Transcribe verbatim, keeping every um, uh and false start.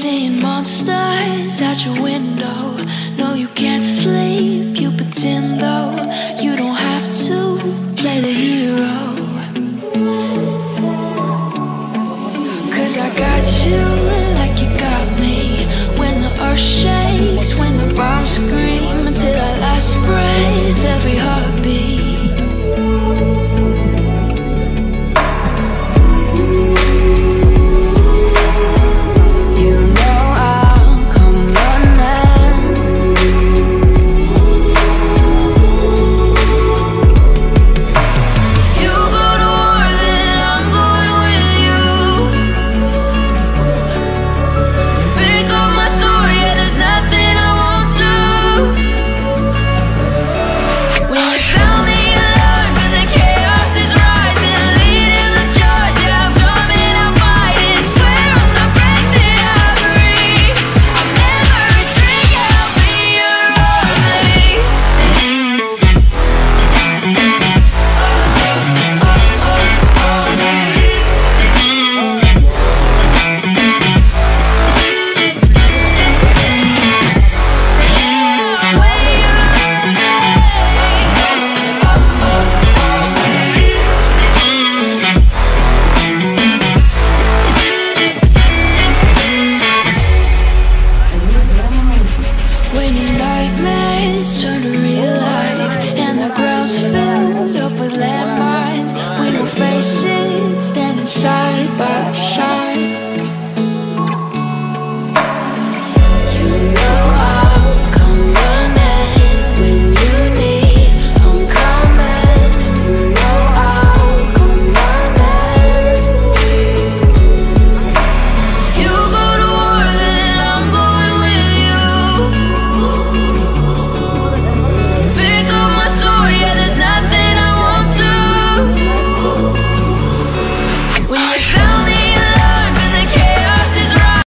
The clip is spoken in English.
Seeing monsters out your window. No, you can't sleep, you pretend though. You don't have to play the hero. Cause I got you like you got me. When the earth shakes, when the bombs scream, until our last breath, every heart